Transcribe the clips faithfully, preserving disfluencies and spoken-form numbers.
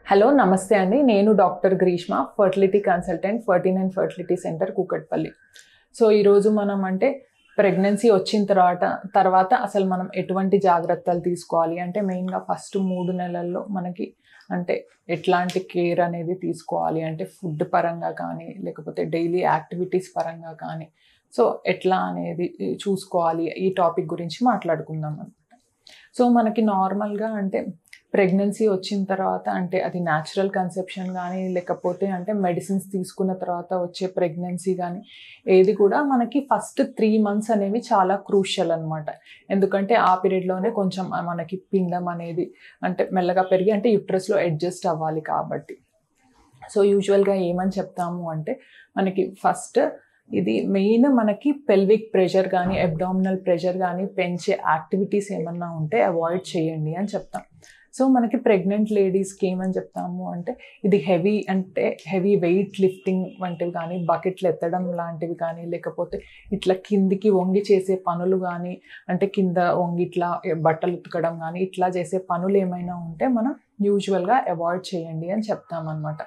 Hello నమస్తే అండి. నేను doctor Greeshma, fertility consultant, ferty nine fertility centre Kukatpally. So ఈరోజు మనం అంటే ప్రెగ్నెన్సీ వచ్చిన తర్వాత తర్వాత అసలు మనం ఎటువంటి జాగ్రత్తలు తీసుకోవాలి అంటే మెయిన్గా ఫస్ట్ మూడు నెలల్లో మనకి అంటే ఎట్లాంటి కేర్ అనేది తీసుకోవాలి అంటే ఫుడ్ పరంగా కానీ లేకపోతే డైలీ యాక్టివిటీస్ పరంగా కానీ సో ఎట్లా అనేది చూసుకోవాలి, ఈ టాపిక్ గురించి మాట్లాడుకుందాం అనమాట. సో మనకి నార్మల్గా అంటే ప్రెగ్నెన్సీ వచ్చిన తర్వాత అంటే అది న్యాచురల్ కన్సెప్షన్ కానీ లేకపోతే అంటే మెడిసిన్స్ తీసుకున్న తర్వాత వచ్చే ప్రెగ్నెన్సీ కానీ ఏది కూడా మనకి ఫస్ట్ త్రీ మంత్స్ అనేవి చాలా క్రూషియల్ అనమాట. ఎందుకంటే ఆ పీరియడ్లోనే కొంచెం మనకి పిండం అనేది అంటే మెల్లగా పెరిగి అంటే యుట్రస్లో అడ్జస్ట్ అవ్వాలి కాబట్టి. సో యూజువల్గా ఏమని చెప్తాము అంటే మనకి ఫస్ట్ ఇది మెయిన్ మనకి పెల్విక్ ప్రెషర్ కానీ అబ్డామినల్ ప్రెషర్ కానీ పెంచే యాక్టివిటీస్ ఏమన్నా ఉంటే అవాయిడ్ చేయండి అని చెప్తాం. సో మనకి ప్రెగ్నెంట్ లేడీస్కి ఏమని చెప్తాము అంటే ఇది హెవీ అంటే హెవీ వెయిట్ లిఫ్టింగ్ వంటివి కానీ బకెట్లు ఎత్తడం లాంటివి కానీ లేకపోతే ఇట్లా కిందికి వంగి చేసే పనులు కానీ అంటే కింద వంగి ఇట్లా బట్టలు ఉతకడం కానీ ఇట్లా చేసే పనులు ఏమైనా ఉంటే మనం యూజువల్గా అవాయిడ్ చేయండి అని చెప్తామన్నమాట.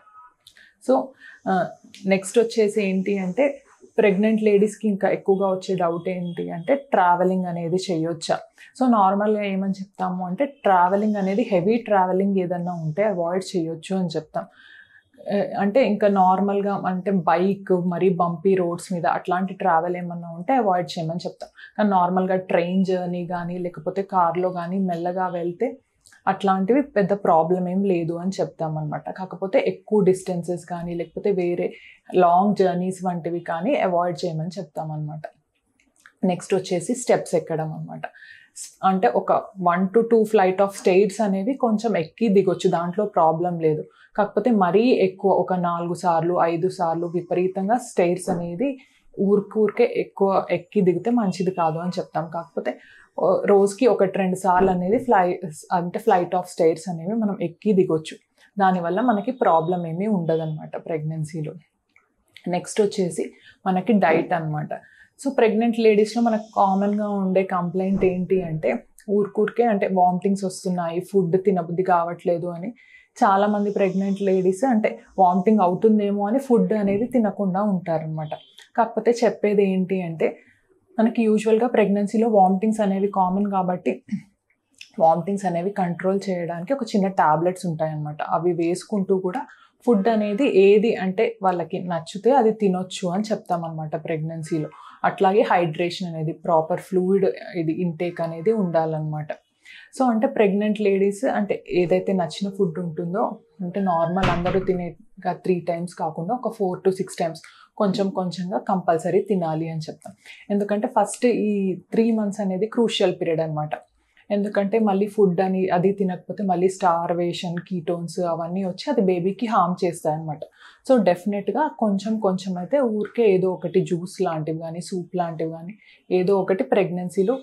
సో నెక్స్ట్ వచ్చేసి ఏంటి అంటే ప్రెగ్నెంట్ లేడీస్కి ఇంకా ఎక్కువగా వచ్చే డౌట్ ఏంటి అంటే ట్రావెలింగ్ అనేది చేయొచ్చా. సో నార్మల్గా ఏమని చెప్తాము అంటే ట్రావెలింగ్ అనేది హెవీ ట్రావెలింగ్ ఏదన్నా ఉంటే అవాయిడ్ చేయొచ్చు అని చెప్తాం. అంటే ఇంకా నార్మల్గా అంటే బైక్ మరీ బంపీ రోడ్స్ మీద అట్లాంటి ట్రావెల్ ఏమన్నా ఉంటే అవాయిడ్ చేయమని చెప్తాం. కానీ నార్మల్గా ట్రైన్ జర్నీ కానీ లేకపోతే కార్లో కానీ మెల్లగా వెళ్తే అట్లాంటివి పెద్ద ప్రాబ్లం ఏం లేదు అని చెప్తామన్నమాట. కాకపోతే ఎక్కువ డిస్టెన్సెస్ కానీ లేకపోతే వేరే లాంగ్ జర్నీస్ వంటివి కానీ అవాయిడ్ చేయమని చెప్తామన్నమాట. నెక్స్ట్ వచ్చేసి స్టెప్స్ ఎక్కడం అనమాట. అంటే ఒక one to two flight of stairs అనేవి కొంచెం ఎక్కి దిగొచ్చు, దాంట్లో ప్రాబ్లం లేదు. కాకపోతే మరీ ఎక్కువ ఒక నాలుగు సార్లు ఐదు సార్లు విపరీతంగా స్టెయిర్స్ అనేది ఊరికూరికే ఎక్కువ ఎక్కి దిగితే మంచిది కాదు అని చెప్తాం. కాకపోతే రోజుకి ఒకటి రెండు సార్లు అనేది ఫ్లై అంటే ఫ్లైట్ ఆఫ్ స్టెయిర్స్ అనేవి మనం ఎక్కి దిగొచ్చు. దానివల్ల మనకి ప్రాబ్లం ఏమీ ఉండదన్నమాట ప్రెగ్నెన్సీలో. నెక్స్ట్ వచ్చేసి మనకి డైట్ అనమాట. సో ప్రెగ్నెంట్ లేడీస్లో మనకు కామన్గా ఉండే కంప్లైంట్ ఏంటి అంటే ఊరికూరికే అంటే వామిటింగ్స్ వస్తున్నాయి, ఫుడ్ తినబుద్ధి కావట్లేదు అని. చాలామంది ప్రెగ్నెంట్ లేడీస్ అంటే వామిటింగ్ అవుతుందేమో అని ఫుడ్ అనేది తినకుండా ఉంటారనమాట. కాకపోతే చెప్పేది ఏంటి అంటే మనకి యూజువల్గా ప్రెగ్నెన్సీలో వామిటింగ్స్ అనేవి కామన్ కాబట్టి వామిటింగ్స్ అనేవి కంట్రోల్ చేయడానికి ఒక చిన్న టాబ్లెట్స్ ఉంటాయన్నమాట. అవి వేసుకుంటూ కూడా ఫుడ్ అనేది ఏది అంటే వాళ్ళకి నచ్చితే అది తినొచ్చు అని చెప్తామన్నమాట ప్రెగ్నెన్సీలో. అట్లాగే హైడ్రేషన్ అనేది ప్రాపర్ ఫ్లూయిడ్ ఇది ఇంటేక్ అనేది ఉండాలన్నమాట. సో అంటే ప్రెగ్నెంట్ లేడీస్ అంటే ఏదైతే నచ్చిన ఫుడ్ ఉంటుందో అంటే నార్మల్ అందరూ తినే త్రీ టైమ్స్ కాకుండా ఒక ఫోర్ టు సిక్స్ టైమ్స్ కొంచెం కొంచెంగా కంపల్సరీ తినాలి అని చెప్తాం. ఎందుకంటే ఫస్ట్ ఈ త్రీ మంత్స్ అనేది క్రూషియల్ పీరియడ్ అనమాట. ఎందుకంటే మళ్ళీ ఫుడ్ అని అది తినకపోతే మళ్ళీ స్టార్వేషన్ కీటోన్స్ అవన్నీ వచ్చి అది బేబీకి హార్మ్ చేస్తాయి అనమాట. సో డెఫినెట్గా కొంచెం కొంచెం అయితే ఊరికే ఏదో ఒకటి జ్యూస్ లాంటివి కానీ సూప్ లాంటివి కానీ ఏదో ఒకటి ప్రెగ్నెన్సీలో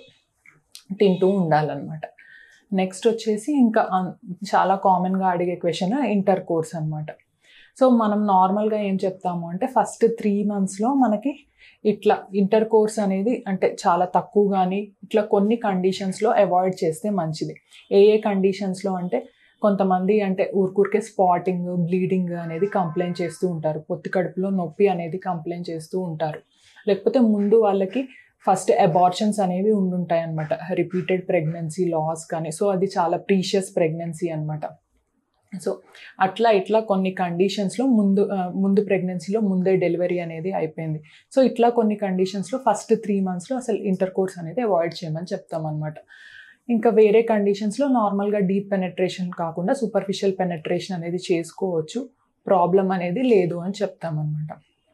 తింటూ ఉండాలన్నమాట. నెక్స్ట్ వచ్చేసి ఇంకా చాలా కామన్గా అడిగే క్వశ్చన్ ఇంటర్ కోర్స్ అనమాట. సో మనం నార్మల్గా ఏం చెప్తాము అంటే ఫస్ట్ త్రీ మంత్స్లో మనకి ఇట్లా ఇంటర్ కోర్స్ అనేది అంటే చాలా తక్కువ కానీ ఇట్లా కొన్ని కండిషన్స్లో అవాయిడ్ చేస్తే మంచిది. ఏ ఏ కండిషన్స్లో అంటే కొంతమంది అంటే ఊరికూరికే స్పాటింగ్ బ్లీడింగ్ అనేది కంప్లైంట్ చేస్తూ ఉంటారు, పొత్తి కడుపులో నొప్పి అనేది కంప్లైంట్ చేస్తూ ఉంటారు. లేకపోతే ముందు వాళ్ళకి ఫస్ట్ అబార్షన్స్ అనేవి ఉండుంటాయి అనమాట, రిపీటెడ్ ప్రెగ్నెన్సీ లాస్ కానీ. సో అది చాలా ప్రీషియస్ ప్రెగ్నెన్సీ అనమాట. సో అట్లా ఇట్లా కొన్ని కండిషన్స్లో ముందు ముందు ప్రెగ్నెన్సీలో ముందే డెలివరీ అనేది అయిపోయింది. సో ఇట్లా కొన్ని కండిషన్స్లో ఫస్ట్ త్రీ మంత్స్లో అసలు ఇంటర్ కోర్స్ అనేది అవాయిడ్ చేయమని చెప్తామన్నమాట. ఇంకా వేరే కండిషన్స్లో నార్మల్గా డీప్ పెనెట్రేషన్ కాకుండా సూపర్ఫిషియల్ పెనెట్రేషన్ అనేది చేసుకోవచ్చు, ప్రాబ్లం అనేది లేదు అని చెప్తామన్నమాట.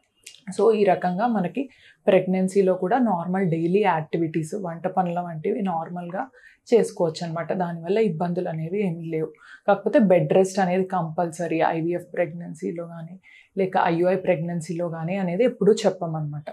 సో ఈ రకంగా మనకి ప్రెగ్నెన్సీలో కూడా నార్మల్ డైలీ యాక్టివిటీస్ వంట పనుల వంటివి నార్మల్గా చేసుకోవచ్చు అనమాట. దానివల్ల ఇబ్బందులు అనేవి ఏమీ లేవు. కాకపోతే బెడ్ రెస్ట్ అనేది కంపల్సరీ ఐవీఎఫ్ ప్రెగ్నెన్సీలో కానీ లేక ఐయుఐ ప్రెగ్నెన్సీలో కానీ అనేది ఎప్పుడూ చెప్పమన్నమాట.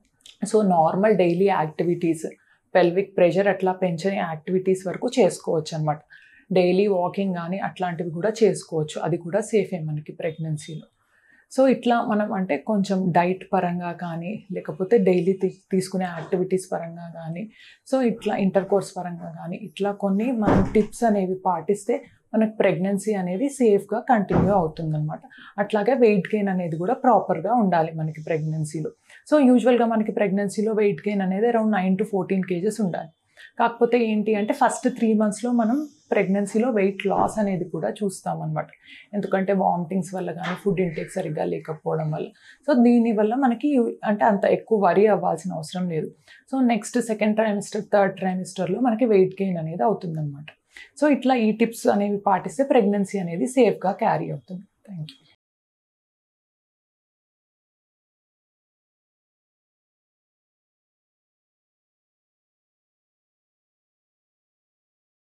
So normal daily activities pelvic pressure అట్లా పెంచని యాక్టివిటీస్ వరకు చేసుకోవచ్చు అనమాట. డైలీ వాకింగ్ కానీ అట్లాంటివి కూడా చేసుకోవచ్చు, అది కూడా సేఫే మనకి ప్రెగ్నెన్సీలో. సో ఇట్లా మనం అంటే కొంచెం డైట్ పరంగా కానీ లేకపోతే డైలీ తీసుకునే యాక్టివిటీస్ పరంగా కానీ సో ఇట్లా ఇంటర్ కోర్స్ పరంగా కానీ ఇట్లా కొన్ని మనం టిప్స్ అనేవి పాటిస్తే మనకి ప్రెగ్నెన్సీ అనేది సేఫ్గా కంటిన్యూ అవుతుందన్నమాట. అట్లాగే వెయిట్ గెయిన్ అనేది కూడా ప్రాపర్గా ఉండాలి మనకి ప్రెగ్నెన్సీలో. సో యూజువల్గా మనకి ప్రెగ్నెన్సీలో వెయిట్ గెయిన్ అనేది around nine to fourteen kgs ఉండాలి. కాకపోతే ఏంటి అంటే ఫస్ట్ త్రీ మంత్స్లో మనం ప్రెగ్నెన్సీలో వెయిట్ లాస్ అనేది కూడా చూస్తాం అనమాట. ఎందుకంటే వామిటింగ్స్ వల్ల కానీ ఫుడ్ ఇంటేక్ సరిగ్గా లేకపోవడం వల్ల. సో దీనివల్ల మనకి అంటే అంత ఎక్కువ వరీ అవ్వాల్సిన అవసరం లేదు. So next second trimester third ట్రైమిస్టర్లో మనకి వెయిట్ గెయిన్ అనేది అవుతుందన్నమాట. సో ఇట్లా ఈ టిప్స్ అనేవి పాటిస్తే ప్రెగ్నెన్సీ అనేది సేఫ్గా క్యారీ అవుతుంది.